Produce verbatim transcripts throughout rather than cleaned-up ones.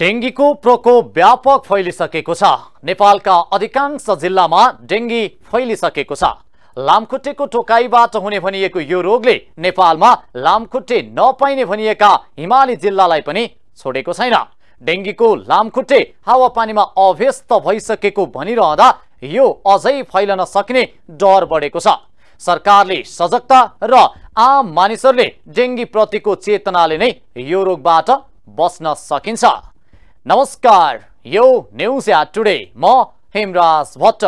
डेंगीको प्रकोप व्यापक फैलिसकेको छ। नेपालका अधिकांश जिल्लामा डेंगी फैलिसकेको छ। लामखुट्टेको टोकाइबाट हुने भनिएको यो रोगले नेपालमा लामखुट्टे नपाइने भनिएका हिमाली जिल्लालाई पनि छोडेको छैन। डेंगीको लामखुट्टे हावापानीमा अभ्यस्त भइसकेको भनिरहँदा यो अझै फैलन सक्ने डर बढेको छ। सरकारले सजगता र आम मानिसहरूले डेंगी प्रतिको चेतनाले नै यो रोगबाट बच्न सकिन्छ। नमस्कार, यो न्यूज एट टुडे, म हेमराज भट्ट।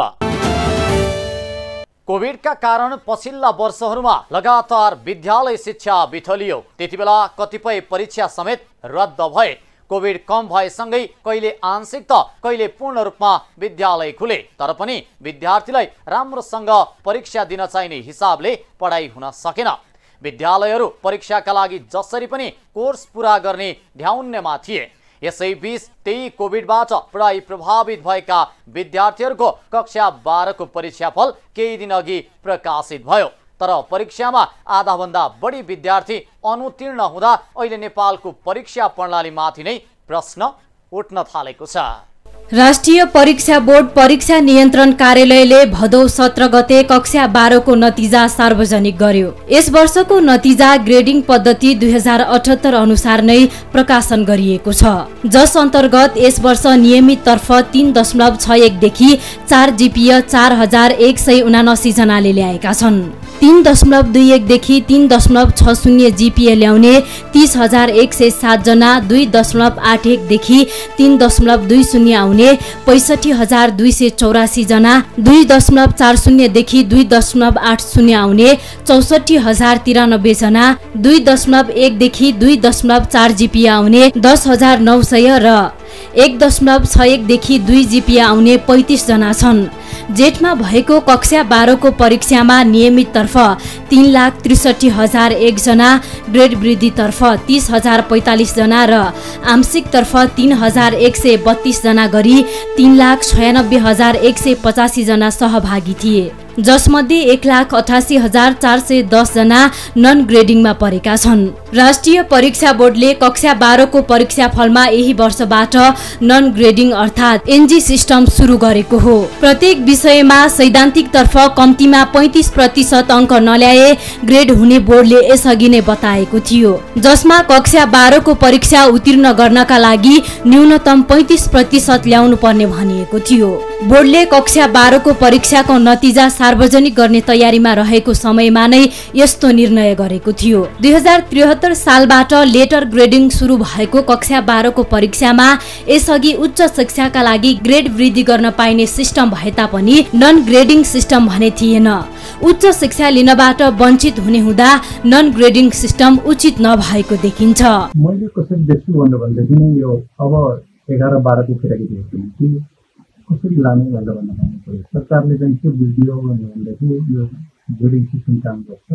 कोभिडका कारण पछिल्ला वर्षहरूमा लगातार विद्यालय शिक्षा बिथलियो। त्यतिबेला कतिपय परीक्षा समेत रद्द भए। कोभिड कम भएसँगै कहिले आंशिक त कहिले पूर्ण रूपमा विद्यालय खुले, तर पनि विद्यार्थीलाई राम्रोसँग परीक्षा दिन चाहिने हिसाबले पढाइ हुन सकेन। विद्यालयहरू परीक्षाका लागि जसरी पनि कोर्स पूरा गर्ने ध्याउन्यमा थिए। यसैबीच त्यही कोभिडबाट पढाइ प्रभावित भएका विद्यार्थीहरूको कक्षा बाह्रको परीक्षाफल केही दिन अघि प्रकाशित भयो। तर परीक्षामा आधाभन्दा बढी विद्यार्थी अनुत्तीर्ण हुँदा अहिले नेपालको परीक्षा प्रणालीमाथि नै प्रश्न उठ्न थालेको छ। राष्ट्रिय परीक्षा बोर्ड परीक्षा नियन्त्रण कार्यालयले भदौ सत्र गते कक्षा बाह्रको नतिजा सार्वजनिक गर्यो। यस वर्षको नतिजा ग्रेडिङ पद्धति दुई हजार अठहत्तर अनुसार नै प्रकाशन गरिएको छ, जस अन्तर्गत यस वर्ष नियमित तर्फ तीन दशमलव छ एक देखि चार जीपीए चार हजार एक सय उनासी जनाले ल्याएका छन्। तीन दशमलव दुई एक देखि तीन दशमलव छ शून्य जीपीए ल्याउने तीस हजार एक सय सात जना, दुई दशमलव आठ एक देखि तीन दशमलव दुई शून्य आउने पैंसठी हजार दुई सय चौरासी जना, दुई दशमलव चार शून्य देखि दुई दशमलव आठ शून्य आउने चौसठी हजार तिरानब्बे जना, दुई दशमलव एक देखि दुई दशमलव चार जीपीए आउने दस हजार नौ सय र एक दशमलव छ एक देखि दुई जीपीए आउने पैंतिस जना छन्। जेठमा भएको कक्षा बाह्रको परीक्षामा नियमित तर्फ तीन लाख त्रिसठी हजार एक जना, ग्रेड वृद्धि तर्फ तीस हजार पैंतालीस जना र आंशिक तर्फ तीन हजार एक सय बत्तीस जना गरी तीन लाख छयानब्बे हजार एक सय पचासी जना सहभागी थिए, जसमध्ये एक लाख अठासी हजार चार सय दस जना नन ग्रेडिङमा परेका छन्। राष्ट्रिय परीक्षा बोर्डले कक्षा बाह्रको परीक्षाफलमा यही वर्षबाट नन ग्रेडिङ अर्थात् एनजी सिस्टम सुरु गरेको हो। प्रत्येक विषयमा सैद्धान्तिक तर्फ कम्तीमा पैंतिस प्रतिशत अङ्क नल्याए ग्रेड हुने बोर्डले यसअघि नै बताएको थियो, जसमा कक्षा बाह्रको परीक्षा उत्तीर्ण गर्नका लागि न्यूनतम पैंतिस प्रतिशत ल्याउनु पर्ने भनिएको थियो। बोर्डले कक्षा बाह्रको परीक्षाको नतिजा सार्वजनिक गर्ने तयारीमा रहेको समयमा नै यस्तो निर्णय गरेको थियो। दुई हजार त्रिहत्तर सालबाट लेटर ग्रेडिङ सुरु भएको कक्षा बाह्रको परीक्षामा यसअघि उच्च शिक्षाका लागि ग्रेड वृद्धि गर्न पाइने सिस्टम भए तापनि नन ग्रेडिङ सिस्टम भने थिएन। उच्च शिक्षा लिनबाट वञ्चित हुने हुँदा नन ग्रेडिङ सिस्टम उचित नभएको देखिन्छ। मैले कसरी देख्छु भन्दाखेरि नै यो अब एघार बाह्रको केटाकेटी कि कसरी लाने भनेर भन्न पाउनु। सरकारले चाहिँ के बुझिदियो भन्दाखेरि यो ग्रेडिङ सिस्टम काम गर्छ,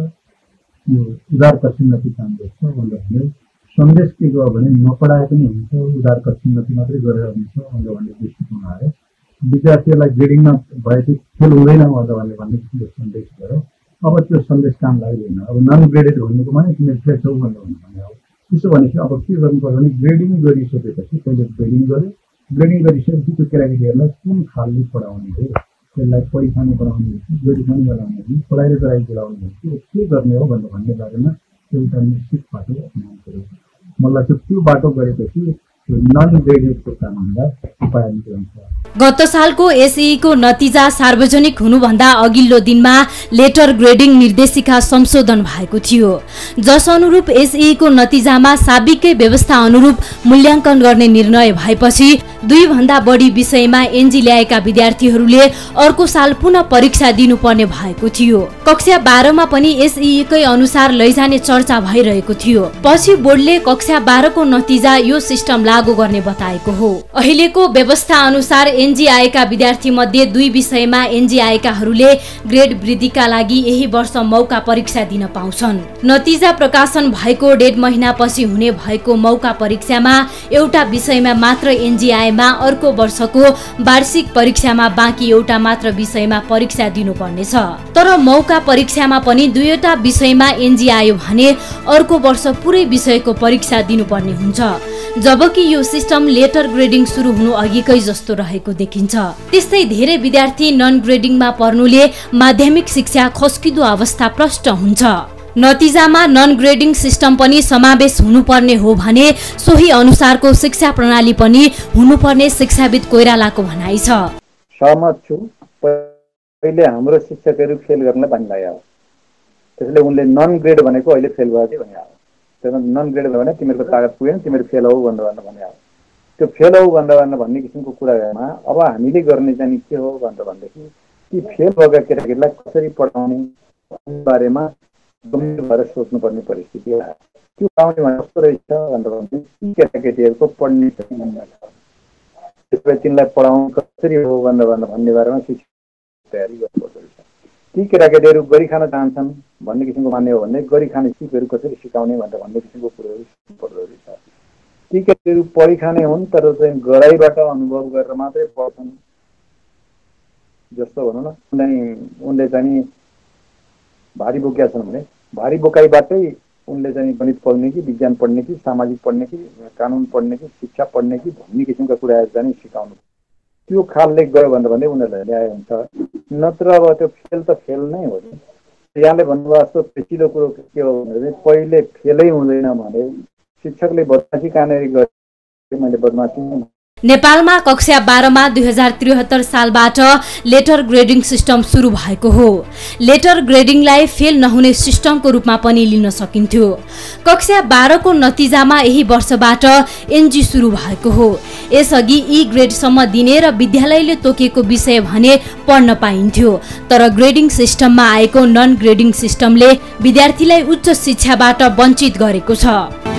यो उदार कक्षिन्नति काम गर्छ भन्दाखेरि सन्देश के गयो भने नपढाए पनि हुन्छ, उदार कक्षिन्नति मात्रै गरेर हुन्छ भनेर भन्ने दृष्टिकोण आयो। विद्यार्थीहरूलाई ग्रेडिङमा भएपछि फेल हुँदैन भनेर भन्ने भन्ने सन्देश गयो। अब त्यो सन्देश काम लाग्दैन। अब नन ग्रेडेड भन्नुको माने तिमीहरू फेल छौ भनेर भन्ने हो। त्यसो भनेपछि अब के गर्नुपर्छ भने ग्रेडिङ गरिसकेपछि पहिले ग्रेडिङ गर्यो, ग्रेडिङ गरिसकेपछि त्यो केटाकेटीहरूलाई कुन खालले पढाउने हो, त्यसलाई पढिखाने बनाउने हो कि गरिखाने बनाउने हो, पढाइ र गराइ बोलाउने हो कि के गर्ने हो भनेर भन्ने बारेमा एउटा निश्चित बाटो अपनाउनु पर्यो। मलाई चाहिँ त्यो बाटो गरेपछि नन ग्रेडेडको कामलाई उपाय निकाल्छ। गत सालको एसई को नतिजा सार्वजनिक हुनुभन्दा अघिल्लो दिनमा लेटर ग्रेडिङ निर्देशिका संशोधन भएको थियो, जस अनुरूप एसई को नतिजामा साबिकै व्यवस्था अनुरूप मूल्याङ्कन गर्ने निर्णय भएपछि दुई भन्दा बढी विषयमा एनजी ल्याएका विद्यार्थीहरूले अर्को साल पुनः परीक्षा दिनुपर्ने भएको थियो। कक्षा बाह्रमा पनि एसई कै अनुसार लैजाने चर्चा भइरहेको थियो। पछि बोर्डले कक्षा बाह्रको नतिजा यो सिस्टम लागू गर्ने बताएको हो। अहिलेको व्यवस्था अनुसार एनजी आएका विद्यार्थी मध्ये दुई विषयमा एनजी आएकाहरूले ग्रेड वृद्धिका लागि यही वर्ष मौका परीक्षा दिन पाउँछन्। नतिजा प्रकाशन भएको डेढ महिनापछि हुने भएको मौका परीक्षामा एउटा विषयमा मात्र एनजी आए नआएमा अर्को वर्षको वार्षिक परीक्षामा बाँकी एउटा मात्र विषयमा परीक्षा दिनुपर्नेछ। तर मौका परीक्षामा पनि दुईवटा विषयमा एनजी आयो भने अर्को वर्ष पुरै विषयको परीक्षा दिनुपर्ने हुन्छ, जबकि यो सिस्टम लेटर ग्रेडिङ सुरु हुनु अघिकै जस्तो रहेको देखिन्छ। त्यस्तै धेरै विद्यार्थी नन ग्रेडिङमा पर्नुले माध्यमिक शिक्षा खस्किदो अवस्था प्रष्ट हुन्छ। नतिजामा नन ग्रेडिङ सिस्टम पनि समावेश हुनुपर्ने हो भने सोही अनुसारको शिक्षा प्रणाली पनि हुनुपर्ने शिक्षाविद कोइरालाको भनाइ छ। सहमत छु। पहिले हाम्रो शिक्षकहरू फेल गर्न भन्नुभयो, त्यसैले उनले नन ग्रेड भनेको अहिले फेल भयो भने हो। त्यसमा नन ग्रेड भयो भने तिमीहरूको तागत पुगेन, तिमीहरू फेल हौ भनेर भन्ने हो। त्यो फेल हौ भनेर भन्ने किसिमको कुरामा अब हामीले गर्ने चाहिँ के हो भनेर भनेदेखि ती फेल भएका केटाकेटीलाई कसरी पढाउने बारेमा गम्भीर भएर सोच्नुपर्ने परिस्थिति आयो। त्यो पढाउने भने कस्तो रहेछ भनेर भने ती केटाकेटीहरूको पढ्ने त्यसपछि तिनलाई पढाउनु कसरी हो भनेर भन्ने बारेमा शिक्षा तयारी गर्नुपर्दो रहेछ। ती केटाकेटीहरू गरी खान चाहन्छन् भन्ने किसिमको मान्ने हो भने गरी खाने सिपहरू कसरी सिकाउने भनेर भन्ने किसिमको कुरोहरू सिक्नुपर्दो रहेछ। ती केटाकेटीहरू पढी खाने हुन् तर चाहिँ गराइबाट अनुभव गरेर मात्रै पढ्छन् जस्तो भनौँ न। उनलाई उनले चाहिँ भारी बोकिया छन् भने भारी बोकाइबाटै उनले चाहिँ गणित पढ्ने कि विज्ञान पढ्ने कि सामाजिक पढ्ने कि कानुन पढ्ने कि शिक्षा पढ्ने कि भन्ने किसिमका कुराहरू चाहिँ सिकाउनु, त्यो खालले गयो भनेर भने उनीहरूलाई ल्याए हुन्छ। नत्र अब त्यो फेल त फेल नै हो नि। यहाँले भन्नुभयो जस्तो पेचिलो कुरो के हो भने पहिले फेलै हुँदैन भने शिक्षकले बदमासी कहाँनिर गरे, मैले बदमासी नेपालमा कक्षा बाह्रमा दुई हजार त्रिहत्तर सालबाट लेटर ग्रेडिङ सिस्टम सुरु भएको हो। लेटर ग्रेडिङलाई फेल नहुने सिस्टमको रूपमा पनि लिन सकिन्थ्यो। कक्षा बाह्रको नतिजामा यही वर्षबाट एनजी सुरु भएको हो। यसअघि ई ग्रेडसम्म दिने र विद्यालयले तोकेको विषय भने पढ्न पाइन्थ्यो, तर ग्रेडिङ सिस्टममा आएको नन ग्रेडिङ सिस्टमले विद्यार्थीलाई उच्च शिक्षाबाट वञ्चित गरेको छ।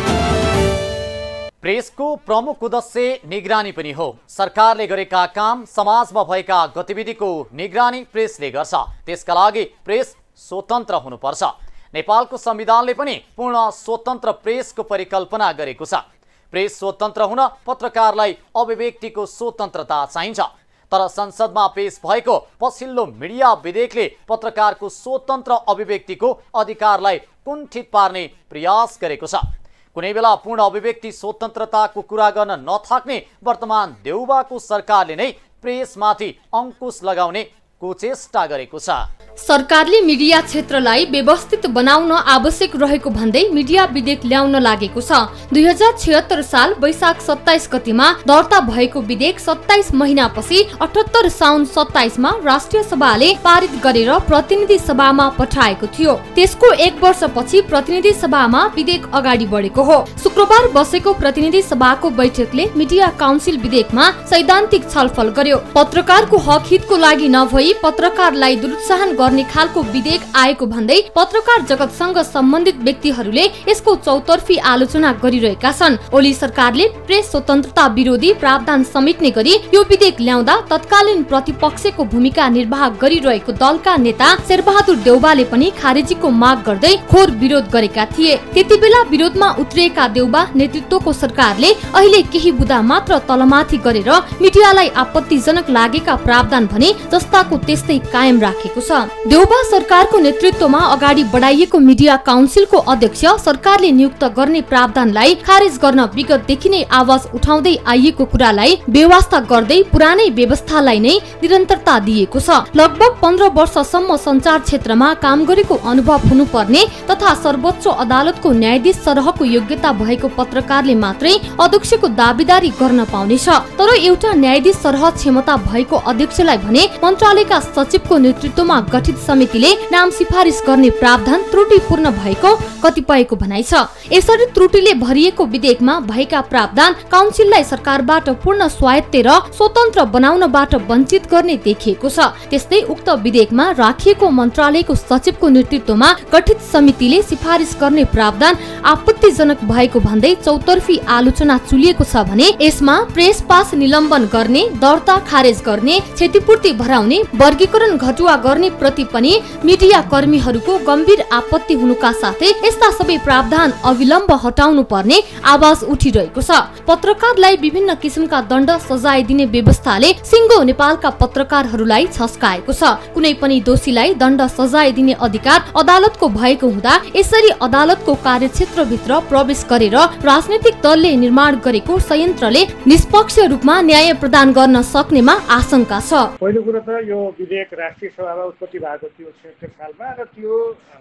प्रेसको प्रमुख उद्देश्य निगरानी पनि हो। सरकारले गरेका काम, समाजमा भएका गतिविधिको निगरानी प्रेसले गर्छ। त्यसका लागि प्रेस स्वतन्त्र हुनुपर्छ। नेपालको संविधानले पनि पूर्ण स्वतन्त्र प्रेसको परिकल्पना गरेको छ। प्रेस स्वतन्त्र हुन पत्रकारलाई अभिव्यक्तिको स्वतन्त्रता चाहिन्छ। तर संसदमा पेश भएको पछिल्लो मिडिया विधेयकले पत्रकारको स्वतन्त्र अभिव्यक्तिको अधिकारलाई कुण्ठित पार्ने प्रयास गरेको छ। कुनै बेला पूर्ण अभिव्यक्ति स्वतन्त्रताको कुरा गर्न नथाक्ने वर्तमान देउबाको सरकारले नै प्रेसमाथि अंकुश लगाउने कुचेष्टा गरेको छ। सरकारले मिडिया क्षेत्रलाई व्यवस्थित बनाउन आवश्यक रहेको भन्दै मिडिया विधेयक ल्याउन लागेको छ। दुई हजार छिहत्तर साल वैशाख सत्ताइस गतिमा दर्ता भएको विधेयक सत्ताइस महिनापछि अठहत्तर साउन सत्ताइसमा राष्ट्रिय सभाले पारित गरेर प्रतिनिधि सभामा पठाएको थियो। त्यसको एक वर्षपछि प्रतिनिधि सभामा विधेयक अगाडि बढेको हो। शुक्रबार बसेको प्रतिनिधि सभाको बैठकले मिडिया काउन्सिल विधेयकमा सैद्धान्तिक छलफल गर्यो। पत्रकारको हक हितको लागि नभई पत्रकारलाई दुरुत्साहन गर्ने खालको विधेयक आएको भन्दै पत्रकार जगतसँग सम्बन्धित व्यक्तिहरूले यसको चौतर्फी आलोचना गरिरहेका छन्। ओली सरकारले प्रेस स्वतन्त्रता विरोधी प्रावधान समेट्ने गरी यो विधेयक ल्याउँदा तत्कालीन प्रतिपक्षको भूमिका निर्वाह गरिरहेको दलका नेता शेरबहादुर देउबाले पनि खारेजीको माग गर्दै खोर विरोध गरेका थिए। त्यतिबेला विरोधमा उत्रिएका देउबा नेतृत्वको सरकारले अहिले केही बुदा मात्र तलमाथि गरेर मिडियालाई आपत्तिजनक लागेका प्रावधान भने जस्ताको त्यस्तै कायम राखेको छ। देउबा सरकारको नेतृत्वमा अगाडि बढाइएको मिडिया काउन्सिलको अध्यक्ष सरकारले नियुक्त गर्ने प्रावधानलाई खारेज गर्न विगतदेखि नै आवाज उठाउँदै आइएको कुरालाई बेवास्ता गर्दै पुरानै व्यवस्थालाई नै निरन्तरता दिएको छ। लगभग पन्ध्र वर्षसम्म सञ्चार क्षेत्रमा काम गरेको अनुभव हुनुपर्ने तथा सर्वोच्च अदालतको न्यायाधीश सरहको योग्यता भएको पत्रकारले मात्रै अध्यक्षको दाबीदारी गर्न पाउनेछ। तर एउटा न्यायाधीश सरह क्षमता भएको अध्यक्षलाई भने मन्त्रालयका सचिवको नेतृत्वमा गठित समितिले नाम सिफारिस गर्ने प्रावधान त्रुटिपूर्ण भएको कतिपयको भनाइ छ। यसरी त्रुटिले भरिएको विधेयकमा भएका प्रावधान काउन्सिललाई सरकारबाट पूर्ण स्वायत्त र स्वतन्त्र बनाउनबाट वञ्चित गर्ने देखिएको छ। त्यस्तै उक्त विधेयकमा राखिएको मन्त्रालयको सचिवको नेतृत्वमा गठित समितिले सिफारिस गर्ने प्रावधान आपत्तिजनक भएको भन्दै चौतर्फी आलोचना चुलिएको छ भने यसमा प्रेस पास निलम्बन गर्ने, दर्ता खारेज गर्ने, क्षतिपूर्ति भराउने, वर्गीकरण घटुवा गर्ने प्रति पनि मिडिया कर्मीहरूको गम्भीर आपत्ति हुनुका साथै यस्ता सबै प्रावधान अविलम्ब हटाउनु पर्ने आवाज उठिरहेको छ। पत्रकारलाई विभिन्न किसिमका दण्ड सजाय दिने व्यवस्थाले सिङ्गो नेपालका पत्रकारहरूलाई छस्काएको छ। कुनै पनि दोषीलाई दण्ड सजाय दिने अधिकार अदालतको भएको हुँदा यसरी अदालतको कार्यक्षेत्रभित्र प्रवेश गरेर राजनीतिक दलले निर्माण गरेको संयन्त्रले निष्पक्ष रूपमा न्याय प्रदान गर्न सक्नेमा आशंका छ। पहिलो कुरो त यो विधेयक राष्ट्रिय सभामा उत्पत्ति भएको थियो छत्तर सालमा र त्यो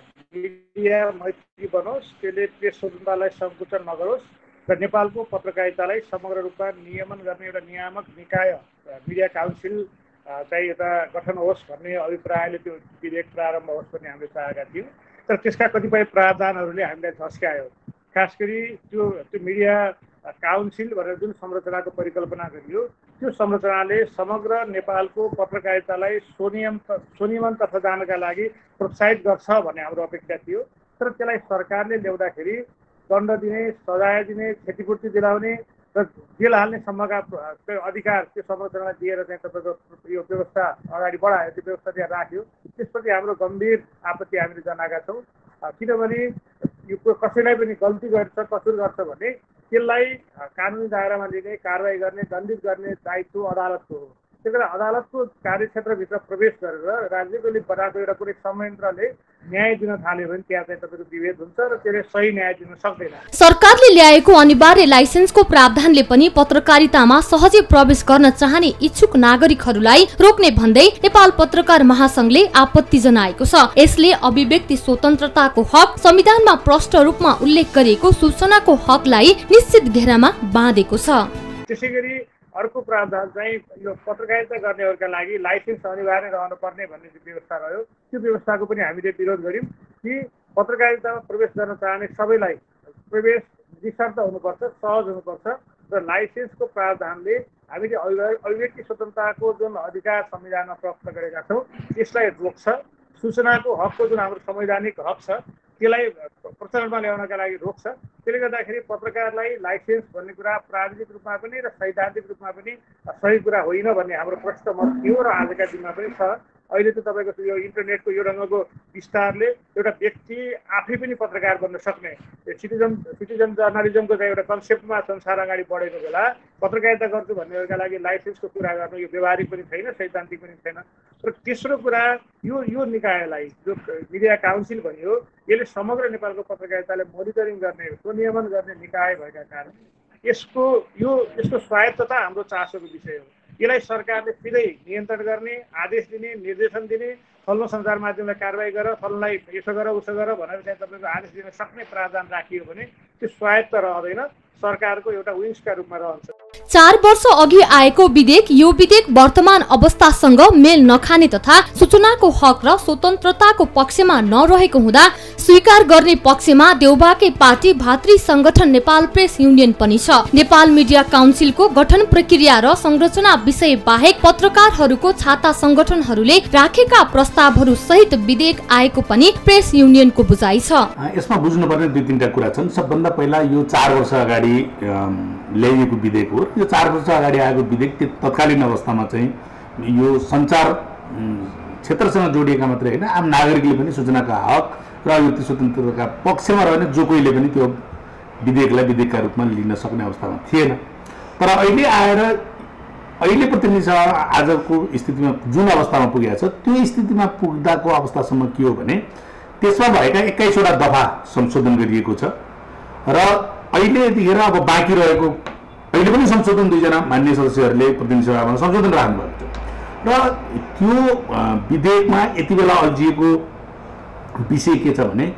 मिडिया मैत्री बनोस्, त्यसले प्रेस स्वतन्त्रतालाई सङ्कुचन नगरोस् र नेपालको पत्रकारितालाई समग्र रूपमा नियमन गर्ने एउटा नियामक निकाय मिडिया काउन्सिल चाहिँ एउटा गठन होस् भन्ने अभिप्रायले त्यो विधेयक प्रारम्भ होस् भन्ने हामीले चाहेका थियौँ। तर त्यसका कतिपय प्रावधानहरूले हामीलाई झस्कायो। खास गरी त्यो त्यो मिडिया काउन्सिल भनेर जुन संरचनाको परिकल्पना गरियो त्यो संरचनाले समग्र नेपालको पत्रकारितालाई स्वनियम स्वनियमनतर्फ जानका लागि प्रोत्साहित गर्छ भन्ने हाम्रो अपेक्षा थियो। तर त्यसलाई सरकारले ल्याउँदाखेरि दण्ड दिने, सजाय दिने, क्षतिपूर्ति दिलाउने र जेल हाल्ने सम्मका अधिकार त्यो संरचनालाई दिएर चाहिँ तपाईँको यो व्यवस्था अगाडि बढायो, त्यो व्यवस्था त्यहाँ राख्यो। त्यसपछि हाम्रो गम्भीर आपत्ति हामीले जनाएका छौँ। किनभने यो कसैलाई पनि गल्ती गर्छ, कसुर गर्छ भने त्यसलाई कानुनी दायरामा लिने, कारवाही गर्ने, दण्डित गर्ने दायित्व अदालतको हो। त्यही भएर अदालतको कार्यक्षेत्रभित्र प्रवेश गरेर राज्यले बनाएको एउटा कुनै संयन्त्रले न्याय दिन थाल्यो भने त्यहाँ चाहिँ तपाईँको विभेद हुन्छ र त्यसले सही न्याय दिन सक्दैन। सरकारले ल्याएको अनिवार्य लाइसेन्सको प्रावधानले पनि पत्रकारितामा सहजै प्रवेश गर्न चाहने इच्छुक नागरिकहरूलाई रोक्ने भन्दै नेपाल पत्रकार महासंघले आपत्ति जनाएको छ। यसले अभिव्यक्ति स्वतन्त्रताको हक, संविधानमा प्रष्ट रूपमा उल्लेख गरिएको सूचनाको हकलाई निश्चित घेरामा बाँधेको छ। त्यसैगरी अर्को प्रावधान चाहिँ यो पत्रकारिता गर्नेहरूका लागि लाइसेन्स अनिवार्य रहनुपर्ने भन्ने व्यवस्था रह्यो। त्यो व्यवस्थाको पनि हामीले विरोध गऱ्यौँ कि पत्रकारितामा प्रवेश गर्न चाहने सबैलाई प्रवेश निशर्त हुनुपर्छ, सहज हुनुपर्छ र लाइसेन्सको प्रावधानले हामीले अभिव्यक्ति स्वतन्त्रताको जुन अधिकार संविधानमा प्राप्त गरेका छौँ त्यसलाई रोक्छ। सूचनाको हकको जुन हाम्रो संवैधानिक हक छ त्यसलाई प्रचलनमा ल्याउनका लागि रोक्छ। त्यसले गर्दाखेरि पत्रकारलाई लाइसेन्स भन्ने कुरा प्राविधिक रूपमा पनि र सैद्धान्तिक रूपमा पनि सही कुरा होइन भन्ने हाम्रो प्रष्ट मत थियो र आजका दिनमा पनि छ। अहिले त तपाईँको यो इन्टरनेटको यो ढङ्गको विस्तारले एउटा व्यक्ति आफै पनि पत्रकार बन्न सक्ने सिटिजन सिटिजन जर्नलिजमको चाहिँ एउटा कन्सेप्टमा संसार अगाडि बढेको बेला पत्रकारिता गर्छु भन्नेहरूका लागि लाइसेन्सको कुरा गर्नु यो व्यवहारिक पनि छैन, सैद्धान्तिक पनि छैन। र तेस्रो कुरा यो यो निकायलाई जो मिडिया काउन्सिल भनियो यसले समग्र नेपालको पत्रकारितालाई मोनिटरिङ गर्ने, स्वनियमन गर्ने निकाय भएका कारण यसको यो यसको स्वायत्तता हाम्रो चासोको विषय हो। यसलाई सरकारले सिधै नियन्त्रण गर्ने, आदेश दिने, निर्देशन दिने, फल्लो सञ्चार माध्यमलाई कारवाही गर, फल्लोलाई यसो गर उसो गर भनेर चाहिँ तपाईँको आदेश दिन सक्ने प्रावधान राखियो भने त्यो स्वायत्त रहँदैन, सरकारको एउटा विङ्सका रूपमा रहन्छ। चार वर्ष अघि आएको विधेयक यो विधेयक वर्तमान अवस्थासँग मेल नखाने तथा सूचनाको हक र स्वतन्त्रताको पक्षमा नरहेको हुँदा स्वीकार गर्ने पक्षमा देउबाकै पार्टी भातृ संगठन नेपाल प्रेस युनियन पनि छ। नेपाल मिडिया काउन्सिलको गठन प्रक्रिया र संरचना विषय बाहेक पत्रकारहरूको छाता संगठनहरूले राखेका प्रस्तावहरू सहित विधेयक आएको पनि प्रेस युनियनको बुझाइ छ। यसमा बुझ्नुपर्ने दुई तीनटा कुरा छन्। सबभन्दा पहिला यो चार वर्ष अगाडि ल्याइएको विधेयक हो। यो चार वर्ष अगाडि आएको विधेयक तत्कालीन अवस्थामा चाहिँ यो सञ्चार क्षेत्रसँग जोडिएका मात्रै होइन, आम नागरिकले पनि सूचनाका हक र अभिव्यक्ति स्वतन्त्रताका पक्षमा रहने जो कोहीले पनि त्यो विधेयकलाई विधेयकका रूपमा लिन सक्ने अवस्थामा थिएन। तर अहिले आएर अहिले प्रतिनिधि सभा आजको स्थितिमा जुन अवस्थामा पुगेको छ त्यो स्थितिमा पुग्दाको अवस्थासम्म के हो भने त्यसमा भएका एक्काइसवटा दफा संशोधन गरिएको छ र अहिले यतिखेर अब बाँकी रहेको अहिले पनि संशोधन दुईजना मान्य सदस्यहरूले प्रतिनिधि सभामा संशोधन राख्नुभएको छ र त्यो विधेयकमा यति बेला अल्झिएको विषय के छ भने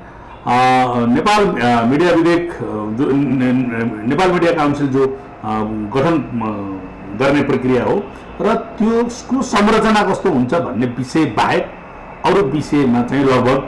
नेपाल मिडिया विधेयक जो नेपाल मिडिया काउन्सिल जो गठन गर्ने प्रक्रिया हो र त्यसको संरचना कस्तो हुन्छ भन्ने विषय बाहेक अरू विषयमा चाहिँ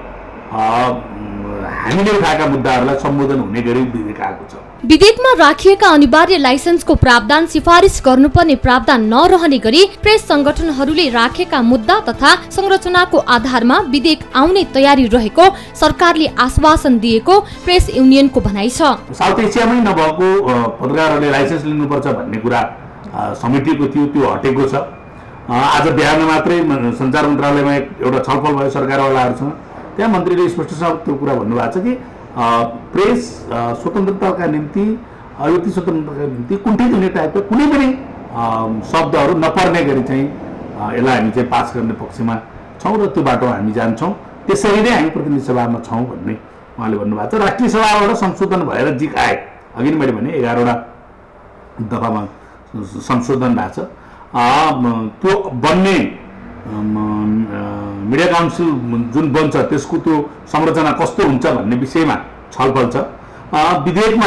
लगभग हामीले उठाएका मुद्दाहरूलाई सम्बोधन हुने गरी विधेयक आएको छ। विधेयकमा राखिएका अनिवार्य लाइसेन्सको प्रावधान सिफारिस गर्नुपर्ने प्रावधान नरहने गरी प्रेस संगठनहरूले राखेका मुद्दा तथा संरचनाको आधारमा विधेयक आउने तयारी रहेको सरकारले आश्वासन दिएको प्रेस युनियनको भनाइ छ। साउथ एसियामै नभएको पत्रकारहरूले लाइसेन्स लिनुपर्छ भन्ने कुरा समितिको थियो, त्यो हटेको छ आज बिहान मात्रै सञ्चार मन्त्रालयमा एउटा छलफल भयो सरकारवालाहरूसँग, त्यहाँ मन्त्रीले स्पष्टसँग त्यो कुरा भन्नुभएको छ कि प्रेस स्वतन्त्रताका निम्ति, अभिव्यक्ति स्वतन्त्रताका निम्ति कुण्ठित हुने टाइपका कुनै पनि शब्दहरू नपर्ने गरी चाहिँ यसलाई हामी चाहिँ पास गर्ने पक्षमा छौँ र त्यो बाटो हामी जान्छौँ, त्यसरी नै हामी प्रतिनिधि सभामा छौँ भन्ने उहाँले भन्नुभएको छ। राष्ट्रिय सभाबाट संशोधन भएर जिक आए, अघि नै मैले भने एघारवटा दफामा संशोधन भएको छ। त्यो बन्ने मिडिया काउन्सिल जुन बन्छ त्यसको त्यो संरचना कस्तो हुन्छ भन्ने विषयमा छलफल छ। विधेयकमा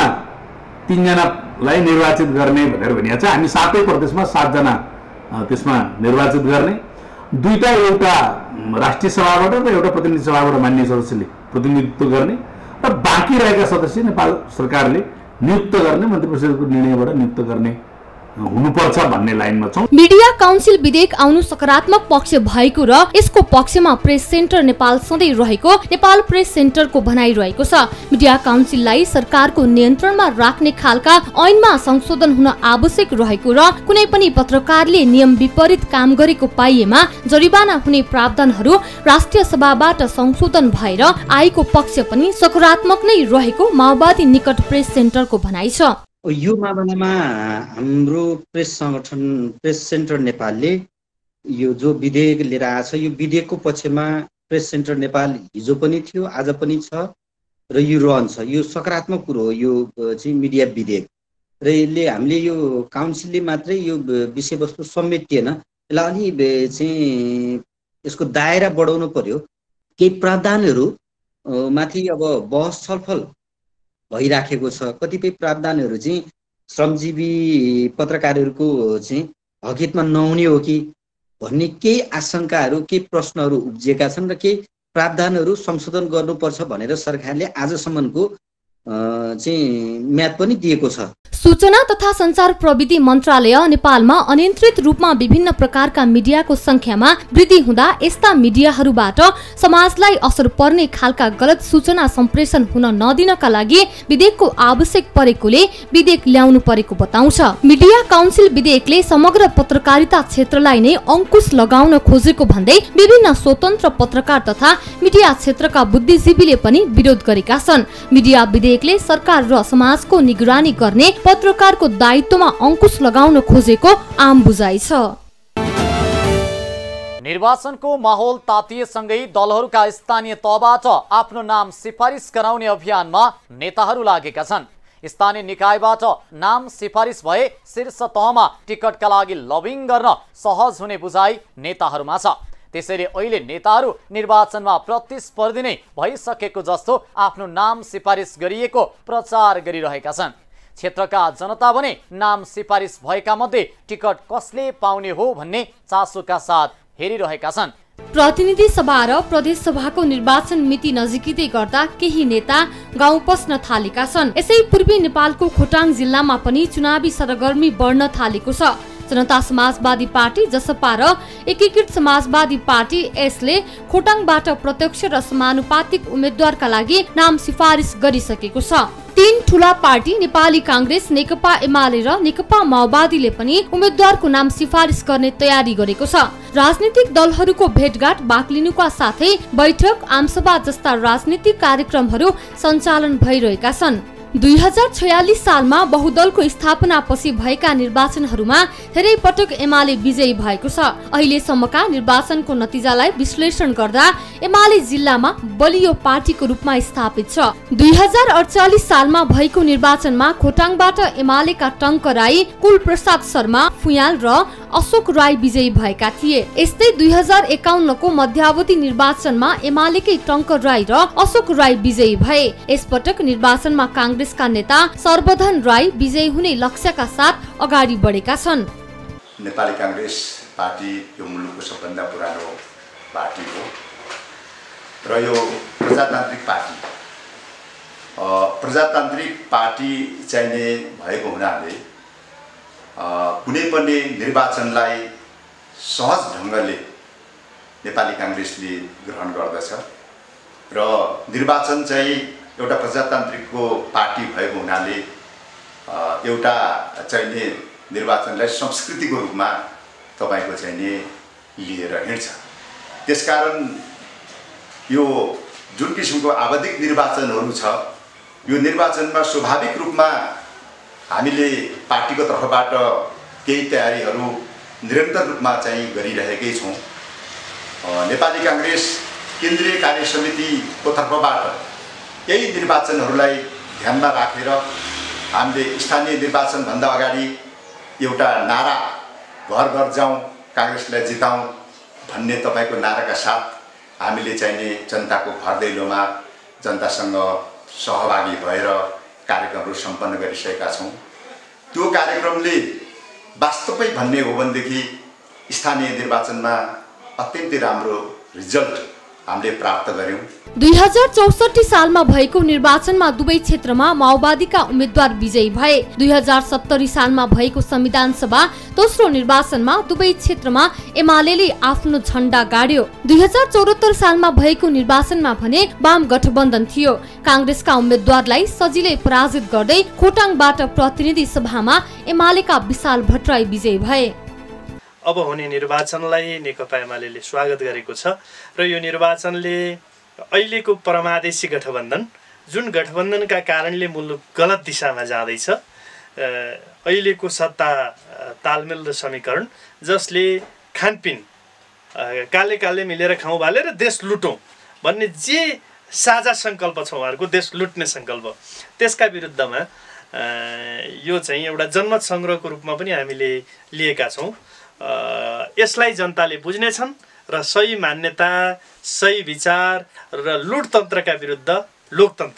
तीनजनालाई निर्वाचित गर्ने भनेर भनिएको छ। हामी सातै प्रदेशमा सातजना त्यसमा निर्वाचित गर्ने, दुईटा एउटा राष्ट्रिय सभाबाट र एउटा प्रतिनिधि सभाबाट मान्य सदस्यले प्रतिनिधित्व गर्ने र बाँकी रहेका सदस्य नेपाल सरकारले नियुक्त गर्ने, मन्त्री परिषदको निर्णयबाट नियुक्त गर्ने हुनुपर्छ भन्ने लाइनमा छौं। मिडिया काउन्सिल विधेयक आउनु सकारात्मक पक्ष भएको र यसको पक्षमा प्रेस सेन्टर नेपाल सधैँ रहेको नेपाल प्रेस सेन्टरको भनाइरहेको छ। मिडिया काउन्सिललाई सरकारको नियन्त्रणमा राख्ने खालका ऐनमा संशोधन हुन आवश्यक रहेको र कुनै पनि पत्रकारले नियम विपरीत काम गरेको पाइएमा जरिवाना हुने प्रावधानहरू राष्ट्रिय सभाबाट संशोधन भएर आएको पक्ष पनि सकारात्मक नै रहेको माओवादी निकट प्रेस सेन्टरको भनाइ छ। यो मामलामा हाम्रो प्रेस संगठन प्रेस सेन्टर नेपालले यो जो विधेयक लिएर आएको छ, यो विधेयकको पक्षमा प्रेस सेन्टर नेपाल हिजो पनि थियो, आज पनि छ र यो रहन्छ। यो सकारात्मक कुरो हो यो चाहिँ मिडिया विधेयक र यसले हामीले यो काउन्सिलले मात्रै यो विषयवस्तु समेटिएन, यसलाई अलि चाहिँ यसको दायरा बढाउनु पर्यो। केही प्रावधानहरू माथि अब बहस छलफल भइराखेको छ, कतिपय प्रावधानहरू चाहिँ श्रमजीवी पत्रकारहरूको चाहिँ हकहितमा नहुने हो कि भन्ने केही आशंकाहरू, केही प्रश्नहरू उब्जिएका छन् र केही प्रावधानहरू संशोधन गर्नुपर्छ भनेर सरकारले आजसम्मको चाहिँ म्याद पनि दिएको छ। सूचना तथा संचार प्रविधि मन्त्रालय नेपालमा अनियन्त्रित रूपमा विभिन्न प्रकारका मिडियाको संख्यामा वृद्धि हुँदा यस्ता मिडियाहरूबाट समाजलाई असर पर्ने खालका गलत सूचना सम्प्रेषण हुन नदिनका लागि विधेयकको आवश्यक परेकोले विधेयक ल्याउनु परेको बताउँछ। मिडिया काउन्सिल विधेयकले समग्र पत्रकारिता क्षेत्रलाई नै अंकुश लगाउन खोजेको भन्दै विभिन्न स्वतन्त्र पत्रकार तथा मिडिया क्षेत्रका बुद्धिजीवीले पनि विरोध गरेका छन्। मिडिया विधेयकले सरकार र समाजको निगरानी गर्ने पत्रकारको दायित्वमा अंकुश लगाउन खोजेको आम बुझाइ छ। निर्वाचनको माहौल तातिएसँगै दलहरूका स्थानीय तहबाट आफ्नो नाम सिफारिस गराउने अभियानमा नेताहरू लागेका छन्। स्थानीय निकायबाट नाम सिफारिस भए शीर्ष तहमा टिकटका लागि लबिङ गर्न सहज हुने बुझाइ नेताहरूमा छ। त्यसैले अहिले नेताहरू निर्वाचनमा प्रतिस्पर्धी नै भइसकेको जस्तो आफ्नो नाम सिफारिस गरिएको प्रचार गरिरहेका छन्। क्षेत्रका जनता भने नाम सिफारिस भएका मध्ये टिकट कसले पाउने हो भन्ने चासोका साथ हेरिरहेका छन्। प्रतिनिधि सभा र प्रदेश सभाको निर्वाचन मिति नजिकै गर्दा केही नेता गाउँ पस्न थालेका छन्। यसै पूर्वी नेपालको खोटाङ जिल्लामा पनि चुनावी सरगर्मी बढ्न थालेको छ। जनता समाजवादी पार्टी जसपा र एकीकृत समाजवादी पार्टी यसले खोटाङबाट प्रत्यक्ष र समानुपातिक उम्मेद्वारका लागि नाम सिफारिस गरिसकेको छ। तीन ठूला पार्टी नेपाली कांग्रेस, नेकपा एमाले र नेकपा माओवादीले पनि उम्मेद्वारको नाम सिफारिस गर्ने तयारी गरेको छ। राजनीतिक दलहरूको भेटघाट बाक्लिनुका साथै बैठक, आमसभा जस्ता राजनीतिक कार्यक्रमहरू सञ्चालन भइरहेका छन्। दुई हजार छयालिस सालमा बहुदलको स्थापनापछि भएका निर्वाचनहरूमा धेरै पटक एमाले विजयी भएको छ। अहिलेसम्मका निर्वाचनको नतिजालाई विश्लेषण गर्दा एमाले जिल्लामा बलियो पार्टीको रूपमा स्थापित छ। दुई हजार अडचालिस सालमा भएको निर्वाचनमा खोटाङबाट एमालेका टङ्क राई, कुल प्रसाद शर्मा फुयाल र अशोक राई विजयी भएका थिए। यस्तै दुई हजार एकाउन्नको मध्यावधि निर्वाचनमा एमालेकै टङ्क राई र अशोक राई विजयी भए। यसपटक निर्वाचनमा कांग्रेसका नेता सर्वधन राई विजयी हुने लक्ष्यका साथ अगाडि बढेका छन्। नेपाली कांग्रेस पार्टी यो मुलुकको सबभन्दा पुरानो पार्टी हो र यो प्रजातान्त्रिक पार्टी प्रजातान्त्रिक पार्टी चाहिने भएको हुनाले कुनै पनि निर्वाचनलाई सहज ढङ्गले नेपाली कांग्रेसले ग्रहण गर्दछ र निर्वाचन चाहिँ एउटा प्रजातान्त्रिकको पार्टी भएको हुनाले एउटा चाहिने निर्वाचनलाई संस्कृतिको रूपमा तपाईको चाहिने लिएर हिँड्छ। त्यसकारण यो जुन किसिमको आवधिक निर्वाचनहरू छ यो निर्वाचनमा स्वाभाविक रूपमा हामीले पार्टीको तर्फबाट केही तयारीहरू निरन्तर रूपमा चाहिँ गरिरहेकै छौँ। नेपाली काङ्ग्रेस केन्द्रीय कार्य समितिको तर्फबाट यही निर्वाचनहरूलाई ध्यानमा राखेर हामीले स्थानीय निर्वाचनभन्दा अगाडि एउटा नारा घर घर जाउँ काङ्ग्रेसलाई जिताउँ भन्ने तपाईँको नाराका साथ हामीले चाहिने जनताको घर दैलोमा जनतासँग सहभागी भएर कार्यक्रमहरू सम्पन्न गरिसकेका छौँ। त्यो कार्यक्रमले वास्तवै भन्ने हो भनेदेखि स्थानीय निर्वाचनमा अत्यन्तै राम्रो रिजल्ट हामीले प्राप्त गर्यौं। दुई हजार चौसठी सालमा भएको निर्वाचनमा दुवै क्षेत्रमा माओवादीका उम्मेद्वार विजयी भए। दुई हजार सत्तरी सालमा भएको संविधान सभा दोस्रो निर्वाचनमा दुवै क्षेत्रमा एमालेले आफ्नो झण्डा गाड्यो। दुई हजार चौहत्तर सालमा भएको निर्वाचनमा भने वाम गठबन्धन थियो। कांग्रेसका उम्मेद्वारलाई सजिलै पराजित गर्दै खोटाङबाट प्रतिनिधि सभामा एमालेका विशाल भट्टराई विजयी भए। अब हुने निर्वाचनलाई नेकपा एमालेले स्वागत गरेको छ र यो निर्वाचनले अहिलेको परमादेशी गठबन्धन जुन गठबन्धनका कारणले मुलुक गलत दिशामा जाँदैछ, अहिलेको सत्ता तालमेल र समीकरण जसले खानपिन काले काले मिलेर खाउँ बालेर देश लुटौँ भन्ने जे साझा सङ्कल्प छ उहाँहरूको, देश लुट्ने सङ्कल्प, त्यसका विरुद्धमा यो चाहिँ एउटा जनमत सङ्ग्रहको रूपमा पनि हामीले लिएका छौँ। यसलाई जनताले बुझ्नेछन् र सही मान्यता, सही विचार र लुटतन्त्रका विरुद्ध लोकतन्त्र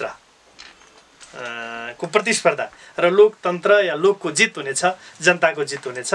को प्रतिस्पर्धा र लोकतन्त्र या लोकको जित हुनेछ, जनताको जित हुनेछ।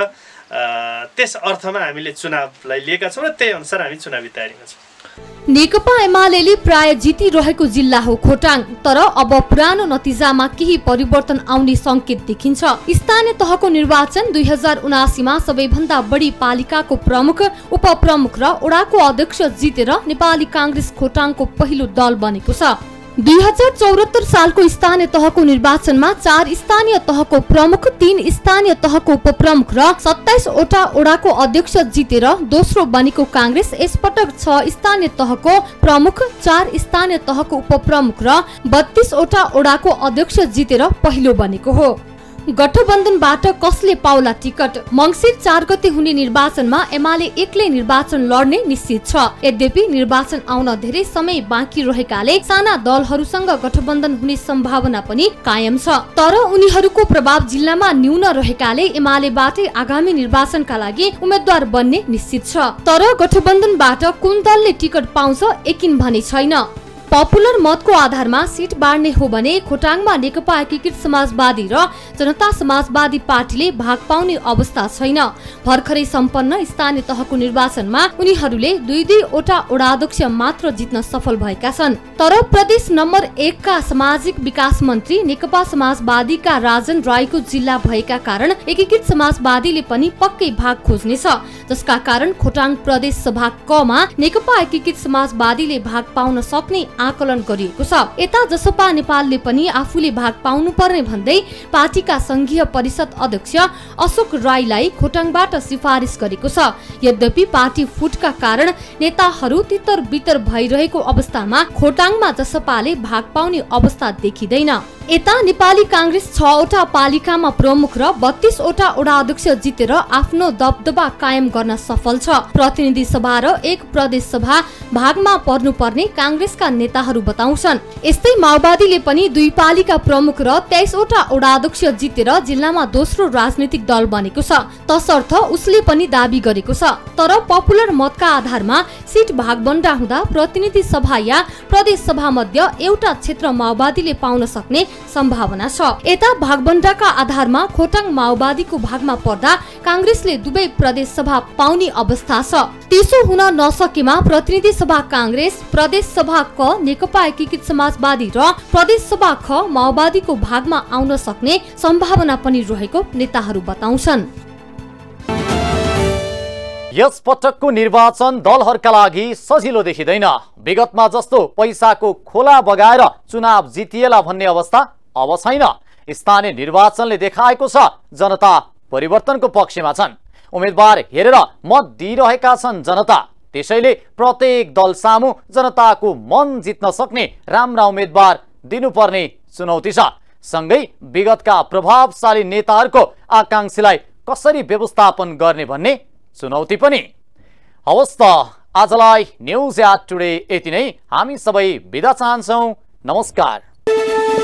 त्यस अर्थमा हामीले चुनावलाई लिएका छौँ र त्यही अनुसार हामी चुनावी तयारीमा छौँ। नेकपा एमालेले प्राय जितिरहेको जिल्ला हो खोटाङ, तर अब पुरानो नतिजामा केही परिवर्तन आउने संकेत देखिन्छ। स्थानीय तहको निर्वाचन दुई हजार उनासीमा सबैभन्दा बढी पालिकाको प्रमुख, उपप्रमुख र ओडाको अध्यक्ष जितेर नेपाली कांग्रेस खोटाङको पहिलो दल बनेको छ। दुई हजार चौहत्तर सालको स्थानीय तहको निर्वाचनमा चार स्थानीय तहको प्रमुख, तीन स्थानीय तहको उपप्रमुख र सत्ताइस वटा ओडाको अध्यक्ष जितेर दोस्रो बनेको कांग्रेस यसपटक छ स्थानीय तहको प्रमुख, चार स्थानीय तहको उपप्रमुख र बत्तीस वटा ओडाको अध्यक्ष जितेर पहिलो बनेको हो। गठबन्धनबाट कसले पाउला टिकट? मंसिर चार गते हुने निर्वाचनमा एमाले एक्लै निर्वाचन लड्ने निश्चित छ। यद्यपि निर्वाचन आउन धेरै समय बाँकी रहेकाले साना दलहरूसँग गठबन्धन हुने सम्भावना पनि कायम छ। तर उनीहरूको प्रभाव जिल्लामा न्यून रहेकाले एमालेबाटै आगामी निर्वाचनका लागि उम्मेद्वार बन्ने निश्चित छ। तर गठबन्धनबाट कुन दलले टिकट पाउँछ यकिन भने छैन। पपुलर मतको आधारमा सिट बाँड्ने हो भने खोटाङमा नेकपा एकीकृत समाजवादी र जनता समाजवादी पार्टीले भाग पाउने अवस्था छैन। भर्खरै सम्पन्न स्थानीय तहको निर्वाचनमा उनीहरूले दुई दुई वटा वडाध्यक्ष मात्र जित्न सफल भएका छन्। तर प्रदेश नम्बर एक का सामाजिक विकास मन्त्री नेकपा समाजवादीका राजन राईको जिल्ला भएका कारण एकीकृत समाजवादीले पनि पक्कै भाग खोज्नेछ, जसका कारण खोटाङ प्रदेश सभा क मा नेकपा एकीकृत समाजवादीले भाग पाउन सक्ने आकलन गरिएको छ। यता जसपा नेपालले पनि आफूले भाग पाउनु पर्ने भन्दै पार्टीका संघीय परिषद अध्यक्ष अशोक राईलाई खोटाङबाट सिफारिस गरेको छ। यद्यपि पार्टी फुटका कारण नेताहरू तितर बितर भइरहेको अवस्थामा खोटाङमा जसपाले भाग पाउने अवस्था देखिँदैन। यता नेपाली कांग्रेस छ वटा पालिकामा प्रमुख र बत्तीस वटा वडा अध्यक्ष जितेर आफ्नो दबदबा कायम गर्न सफल छ। प्रतिनिधि सभा र एक प्रदेश सभा भागमा पर्नुपर्ने कांग्रेसका नेताहरू बताउँछन्। यस्तै माओवादीले पनि दुई पालिका प्रमुख र तेइस वटा वडा अध्यक्ष जितेर जिल्लामा दोस्रो राजनीतिक दल बनेको छ, तसर्थ उसले पनि दाबी गरेको छ। तर पपुलर मतका आधारमा सिट भागबण्डा हुँदा प्रतिनिधि सभा या प्रदेश सभा मध्ये एउटा क्षेत्र माओवादीले पाउन सक्ने सम्भावना छ। यता भागबण्डाका आधारमा खोटाङ माओवादीको भागमा पर्दा कांग्रेसले दुवै प्रदेश सभा पाउने अवस्था छ। त्यसो हुन नसकेमा प्रतिनिधि सभा कांग्रेस, प्रदेश सभा क नेकपा एकीकृत समाजवादी र प्रदेश सभा ख माओवादीको भागमा आउन सक्ने सम्भावना पनि रहेको नेताहरू बताउँछन्। यस पटकको निर्वाचन दलहरूका लागि सजिलो देखिँदैन। विगतमा जस्तो पैसाको खोला बगाएर चुनाव जितिएला भन्ने अवस्था अब छैन। स्थानीय निर्वाचनले देखाएको छ जनता परिवर्तनको पक्षमा छन्। उम्मेदवार हेरेर मत दिइरहेका छन् जनता। त्यसैले प्रत्येक दल सामु जनताको मन जित्न सक्ने राम्रा उम्मेदवार दिनुपर्ने चुनौती छ। सँगै विगतका प्रभावशाली नेताहरूको आकांक्षीलाई कसरी व्यवस्थापन गर्ने भन्ने चुनौती पनि। हवस् त आजलाई न्युज एट टुडे यति नै। हामी सबै बिदा चाहन्छौँ। नमस्कार।